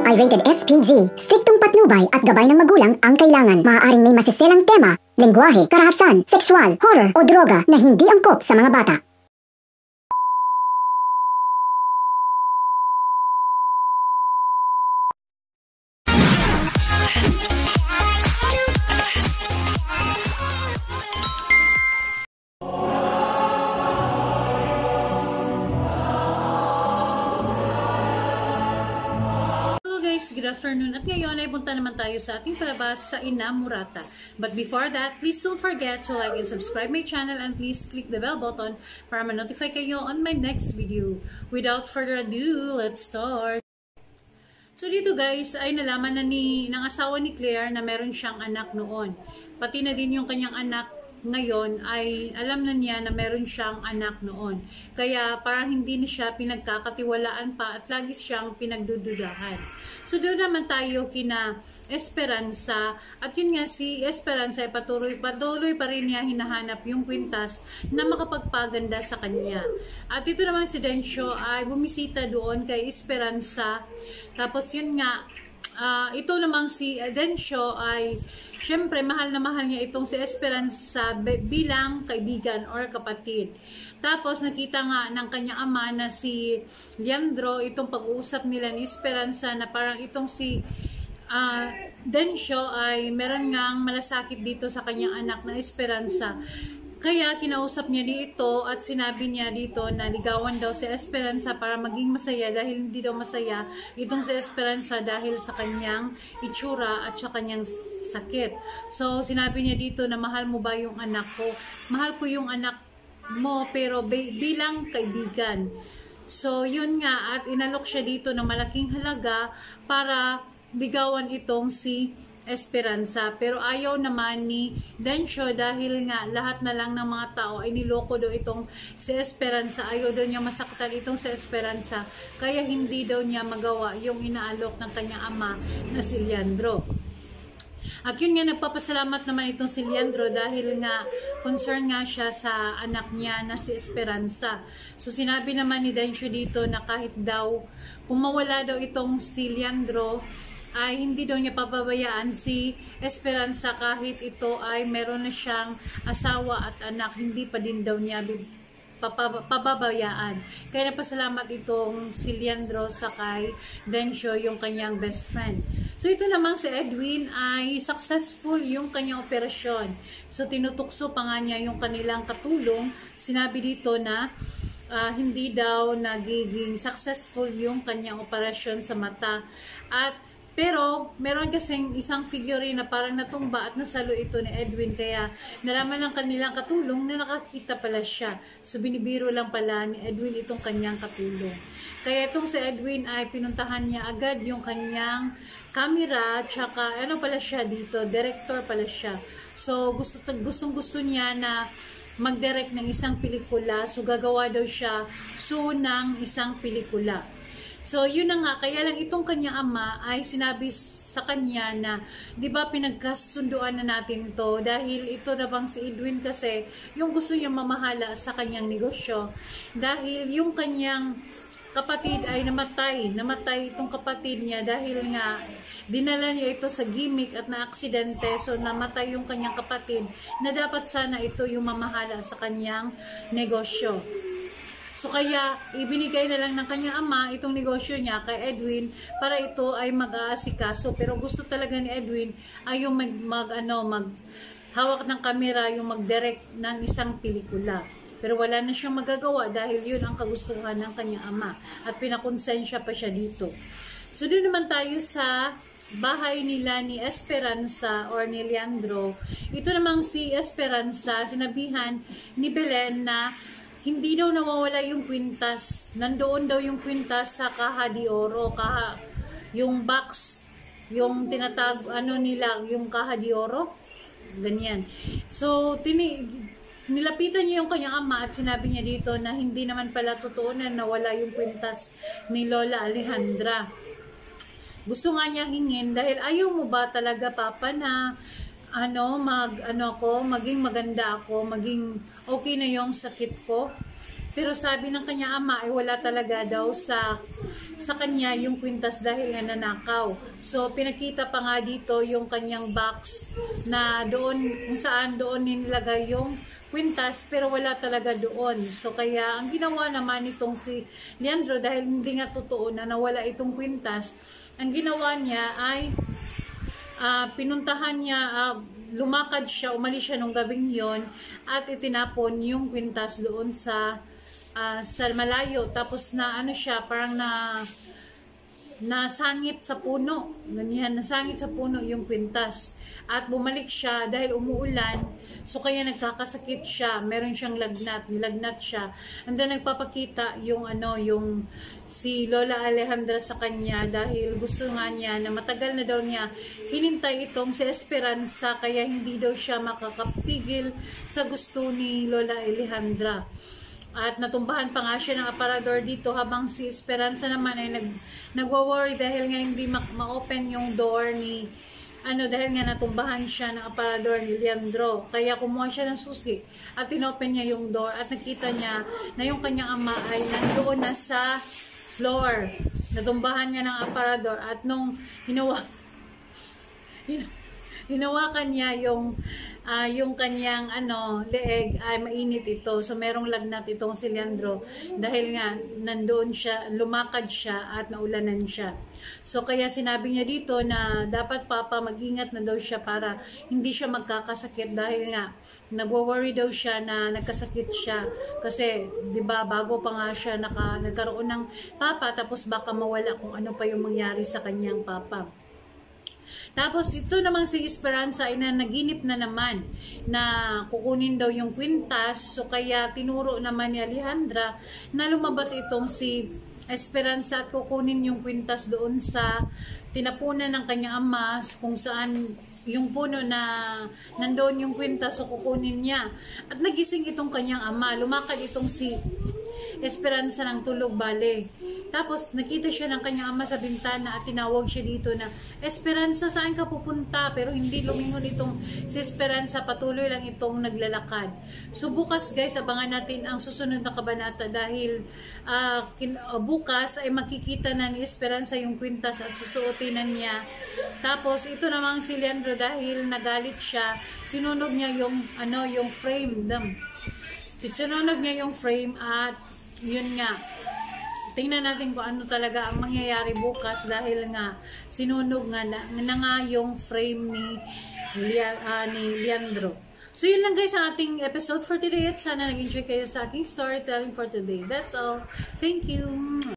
ay rated SPG. Striktong patnubay at gabay ng magulang ang kailangan. Maaaring may masiselang tema, lengguwahe, karahasan, sexual, horror o droga na hindi angkop sa mga bata. Good afternoon. At ngayon ay punta naman tayo sa ating palabas sa Innamorata. But before that, please don't forget to like and subscribe my channel and please click the bell button para ma-notify kayo on my next video. Without further ado, let's start! So dito guys, ay nalaman na ng asawa ni Claire na meron siyang anak noon. Pati na din yung kanyang anak ngayon ay alam na niya na meron siyang anak noon. Kaya parang hindi na siya pinagkakatiwalaan pa at lagi siyang pinagdududahan. So doon naman tayo kina Esperanza at yun nga si Esperanza ay patuloy pa rin niya hinahanap yung kwintas na makapagpaganda sa kanya. At ito naman si Dencio ay bumisita doon kay Esperanza. Tapos yun nga, ito namang si Dencio ay syempre mahal na mahal niya itong si Esperanza bilang kaibigan or kapatid. Tapos nakita nga ng kanyang ama na si Leandro, itong pag-uusap nila ni Esperanza na parang itong si Dencio ay meron ngang malasakit dito sa kanyang anak na Esperanza. Kaya kinausap niya dito at sinabi niya dito na ligawan daw si Esperanza para maging masaya dahil hindi daw masaya itong si Esperanza dahil sa kanyang itsura at sa kanyang sakit. So sinabi niya dito na mahal mo ba yung anak ko? Mahal ko yung anak mo pero bilang kaibigan. So yun nga, at inalok siya dito ng malaking halaga para ligawan itong si Esperanza. Pero ayaw naman ni Dencio dahil nga lahat na lang ng mga tao ay niloko daw itong si Esperanza. Ayaw daw niya masaktan itong si Esperanza. Kaya hindi daw niya magawa yung inaalok ng kanyang ama na si Leandro. At yun nga, nagpapasalamat naman itong si Leandro dahil nga concern nga siya sa anak niya na si Esperanza. So sinabi naman ni Dencio dito na kahit daw kung mawala daw itong si Leandro ay hindi daw niya papabayaan si Esperanza kahit ito ay meron na siyang asawa at anak, hindi pa din daw niya pababayaan. Kaya napasalamat itong si Leandro sa kay Dencio, yung kanyang best friend. So ito namang si Edwin ay successful yung kanyang operasyon. So tinutukso pa nga niya yung kanilang katulong. Sinabi dito na hindi daw nagiging successful yung kanyang operasyon sa mata. Pero meron kasing isang figurine na parang natumba at nasalo ito ni Edwin. Kaya nalaman ng kanilang katulong na nakakita pala siya. So binibiro lang pala ni Edwin itong kanyang katulong. Kaya itong si Edwin ay pinuntahan niya agad yung kanyang camera. Tsaka ano pala siya dito, director pala siya. So gustong gusto niya na mag-direct ng isang pelikula. So gagawa daw siya soon ng isang pelikula. So, yun na nga, kaya lang itong kanyang ama ay sinabi sa kanya na, di ba pinagkasunduan na natin to dahil ito na bang si Edwin kasi yung gusto niya mamahala sa kanyang negosyo. Dahil yung kanyang kapatid ay namatay itong kapatid niya dahil nga dinala niya ito sa gimmick at na-aksidente. So, namatay yung kanyang kapatid na dapat sana ito yung mamahala sa kanyang negosyo. So kaya ibinigay na lang ng kanyang ama itong negosyo niya kay Edwin para ito ay mag-aasikaso. Pero gusto talaga ni Edwin ay yung maghawak ng kamera, yung mag-direct ng isang pelikula. Pero wala na siyang magagawa dahil yun ang kagustuhan ng kanyang ama at pinakonsensya pa siya dito. So doon naman tayo sa bahay nila ni Esperanza or ni Leandro. Ito namang si Esperanza, sinabihan ni Belen na hindi daw nawawala yung kwintas. Nandoon daw yung kwintas sa kaha de oro, yung box, yung tinatag, nila, yung kaha de oro. Ganyan. So, nilapitan niya yung kanyang ama at sinabi niya dito na hindi naman pala totoo na nawala yung kwintas ni Lola Alejandra. Gusto nga niya hingin dahil ayaw mo ba talaga, Papa, na maging maganda ako, maging okay na yung sakit ko. Pero sabi ng kanya ama ay wala talaga daw sa sa kanya yung kwintas dahil nga nanakaw. So, pinakita pa nga dito yung kanyang box na doon, kung saan doon nilagay yung kwintas, pero wala talaga doon. So, kaya ang ginawa naman itong si Leandro, dahil hindi nga totoo na nawala itong kwintas, ang ginawa niya ay pinuntahan niya, lumakad siya, umalis siya nung gabing yon at itinapon yung kwintas doon sa malayo. Tapos na ano siya, parang nasangit sa puno. Ganyan, nasangit sa puno yung kwintas. At bumalik siya dahil umuulan. So, kaya nagkakasakit siya. Meron siyang lagnat. Nilagnat siya. And then, nagpapakita yung si Lola Alejandra sa kanya dahil gusto nga niya na matagal na daw niya hinintay itong si Esperanza, kaya hindi daw siya makakapigil sa gusto ni Lola Alejandra. At natumbahan pa nga siya ng aparador dito, habang si Esperanza naman ay nagwa-worry dahil nga hindi ma-open yung door ni dahil nga natumbahan siya ng aparador ni Leandro. Kaya kumuha siya ng susi at inopen niya yung door at nakita niya na yung kanyang ama ay nandoon na sa floor. Natumbahan niya ng aparador at nung hinawakan niya yung kanyang leeg, ay mainit ito. So merong lagnat itong si Leandro dahil nga nandoon siya, lumakad siya at naulanan siya. So kaya sinabi niya dito na dapat papa mag-ingat na daw siya para hindi siya magkakasakit, dahil nga nagwo-worry daw siya na nagkasakit siya kasi 'di ba bago pa nga siya nagkaroon ng papa, tapos baka mawala kung ano pa yung mangyari sa kanyang papa. Tapos ito namang si Esperanza ay naginip na naman na kukunin daw yung kwintas. So kaya tinuro naman ni Alejandra na lumabas itong si Esperanza at kukunin yung kwintas doon sa tinapunan ng kanyang ama, kung saan yung puno na nandoon yung kwintas, so kukunin niya. At nagising itong kanyang ama. Lumakad itong si Esperanza ng tulog, bale. Tapos nakita siya ng kanyang ama sa bintana at tinawag siya dito na, Esperanza, saan ka pupunta? Pero hindi lumingon itong si Esperanza, patuloy lang itong naglalakad. So bukas guys, abangan natin ang susunod na kabanata dahil bukas ay makikita na ni Esperanza yung kwintas at susuotin na niya. Tapos ito namang si Leandro, dahil nagalit siya, sinunog niya yung frame. Sinunog niya yung frame at yun nga. Tingnan natin kung ano talaga ang mangyayari bukas dahil nga sinunog nga na yung frame ni Leandro. So yun lang guys ang ating episode for today at sana nag-enjoy kayo sa aking storytelling for today. That's all. Thank you.